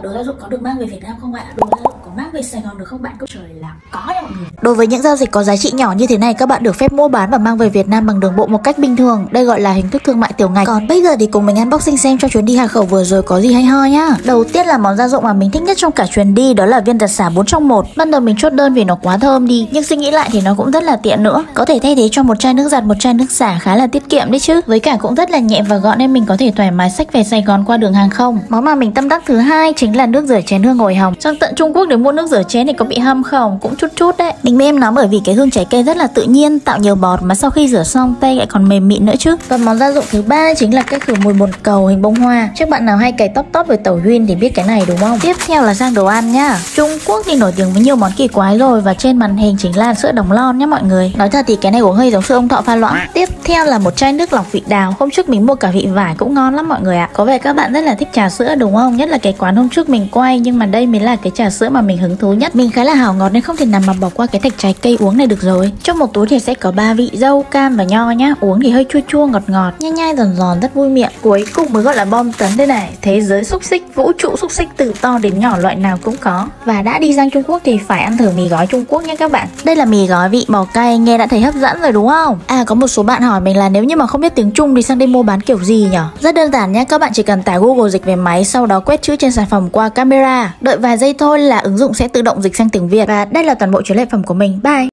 đồ gia dụng có được mang về Việt Nam không ạ? Đồ gia dụng có mang về Sài Gòn được không bạn? Câu trả lời là có nha mọi người. Đối với những giao dịch có giá trị nhỏ như thế này, các bạn được phép mua bán và mang về Việt Nam bằng đường bộ một cách bình thường. Đây gọi là hình thức thương mại tiểu ngạch. Còn bây giờ thì cùng mình unboxing xem cho chuyến đi Hà Khẩu vừa rồi có gì hay ho nhá. Đầu tiên là món gia dụng mà mình thích nhất trong cả chuyến đi, đó là viên giặt xả 4 trong 1. Ban đầu mình chốt đơn vì nó quá thơm đi, nhưng suy nghĩ lại thì nó cũng rất là tiện nữa. Có thể thay thế cho một chai nước giặt, một chai nước xả, khá là tiết kiệm đấy chứ. Với cả cũng rất là nhẹ và gọn nên mình có thể thoải mái xách về Sài Gòn qua đường hàng không. Món mà mình tâm đắc thứ hai chính là nước rửa chén hương ổi hồng. Sang tận Trung Quốc để mua nước rửa chén thì có bị hâm không? Cũng chút chút đấy. Mình mê em nó bởi vì cái hương trái cây rất là tự nhiên, tạo nhiều bọt mà sau khi rửa xong tay lại còn mềm mịn nữa chứ. Và món gia dụng thứ ba chính là cái khử mùi bồn cầu hình bông hoa. Chắc bạn nào hay cày tóc với tẩu huyên thì biết cái này đúng không? Tiếp theo là sang đồ ăn nhá. Trung Quốc thì nổi tiếng với nhiều món kỳ quái rồi, và trên màn hình chính là sữa đóng lon nhá mọi người. Nói thật thì cái này uống hơi giống sữa ông Thọ pha loãng. Tiếp theo là một chai nước lọc vị đào. Hôm trước mình mua cả vị vải cũng ngon lắm mọi người ạ. Có vẻ các bạn rất là thích trà sữa đúng không? Nhất là cái quán hôm trước mình quay, nhưng mà đây mới là cái trà sữa mà mình hứng thú nhất. Mình khá là hào ngọt nên không thể nào mà bỏ qua cái thạch trái cây uống này được rồi. Trong một túi thì sẽ có 3 vị: dâu, cam và nho nhá. Uống thì hơi chua chua ngọt ngọt, nhai nhai giòn giòn rất vui miệng. Cuối cùng mới gọi là bom tấn đây này. Thế giới xúc xích, vũ trụ xúc xích từ to đến nhỏ loại nào cũng có. Và đã đi sang Trung Quốc thì phải ăn thử mì gói Trung Quốc nhé các bạn. Đây là mì gói vị bò cay, nghe đã thấy hấp dẫn rồi đúng không? À, có một số bạn hỏi mình là nếu như mà không biết tiếng Trung thì sang đây mua bán kiểu gì nhỉ? Rất đơn giản nhé, các bạn chỉ cần tải Google Dịch về máy, sau đó quét chữ trên sản phẩm qua camera. Đợi vài giây thôi là ứng dụng sẽ tự động dịch sang tiếng Việt. Và đây là toàn bộ chuyến lợi phẩm của mình. Bye!